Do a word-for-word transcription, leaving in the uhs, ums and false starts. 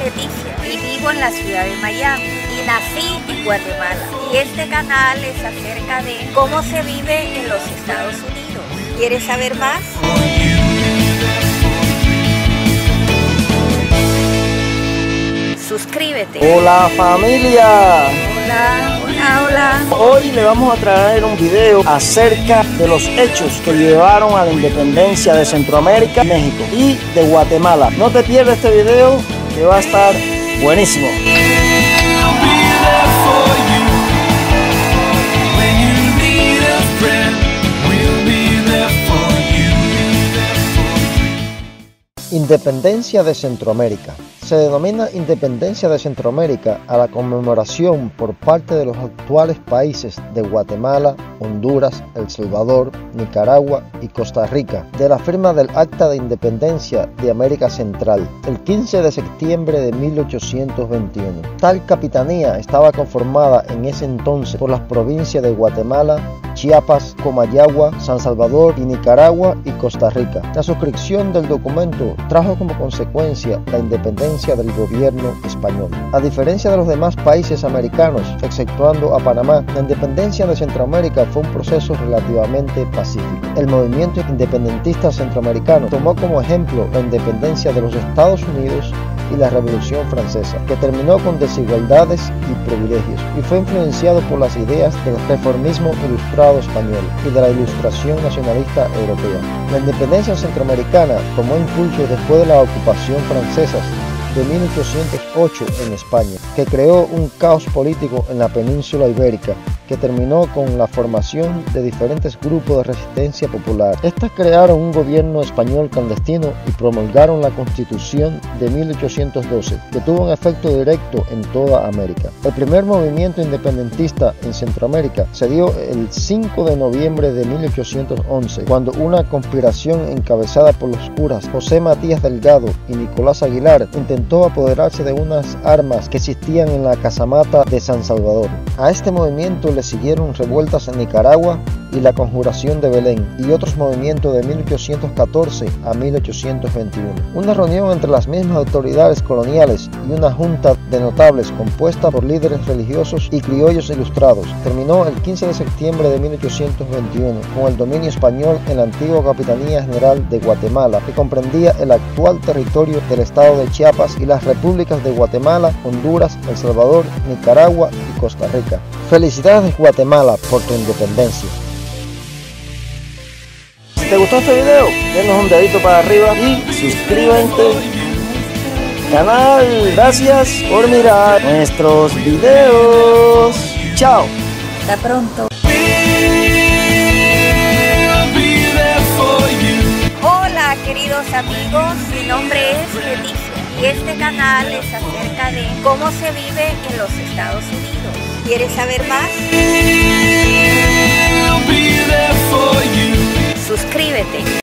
Leticia y vivo en la ciudad de Miami y nací en Guatemala. Y este canal es acerca de cómo se vive en los Estados Unidos. ¿Quieres saber más? Suscríbete. Hola familia. Hola, hola, hola. Hoy le vamos a traer un video acerca de los hechos que llevaron a la independencia de Centroamérica, México y de Guatemala. No te pierdas este video que va a estar buenísimo. Independencia de Centroamérica. Se denomina Independencia de Centroamérica a la conmemoración por parte de los actuales países de Guatemala, Honduras, El Salvador, Nicaragua y Costa Rica de la firma del Acta de Independencia de América Central el quince de septiembre de mil ochocientos veintiuno. Tal capitanía estaba conformada en ese entonces por las provincias de Guatemala, Chiapas, Comayagua, San Salvador y Nicaragua y Costa Rica. La suscripción del documento trajo como consecuencia la independencia del gobierno español. A diferencia de los demás países americanos, exceptuando a Panamá, la independencia de Centroamérica fue un proceso relativamente pacífico. El movimiento independentista centroamericano tomó como ejemplo la independencia de los Estados Unidos y la Revolución Francesa, que terminó con desigualdades y privilegios, y fue influenciado por las ideas del reformismo ilustrado español y de la ilustración nacionalista europea. La independencia centroamericana tomó impulso después de la ocupación francesa de mil ochocientos ocho en España, que creó un caos político en la península ibérica, que terminó con la formación de diferentes grupos de resistencia popular. Estas crearon un gobierno español clandestino y promulgaron la Constitución de mil ochocientos doce, que tuvo un efecto directo en toda América. El primer movimiento independentista en Centroamérica se dio el cinco de noviembre de mil ochocientos once, cuando una conspiración encabezada por los curas José Matías Delgado y Nicolás Aguilar intentó apoderarse de unas armas que existían en la casamata de San Salvador. A este movimiento le siguieron revueltas en Nicaragua y la Conjuración de Belén y otros movimientos de mil ochocientos catorce a mil ochocientos veintiuno. Una reunión entre las mismas autoridades coloniales y una junta de notables compuesta por líderes religiosos y criollos ilustrados terminó el quince de septiembre de mil ochocientos veintiuno con el dominio español en la antigua Capitanía General de Guatemala, que comprendía el actual territorio del estado de Chiapas y las repúblicas de Guatemala, Honduras, El Salvador, Nicaragua y Costa Rica. Felicidades Guatemala por tu independencia. Si te gustó este video, denos un dedito para arriba y suscríbete al canal. Gracias por mirar nuestros videos. Chao. Hasta pronto. Hola queridos amigos, mi nombre es Leticia y este canal es acerca de cómo se vive en los Estados Unidos. ¿Quieres saber más? Suscríbete.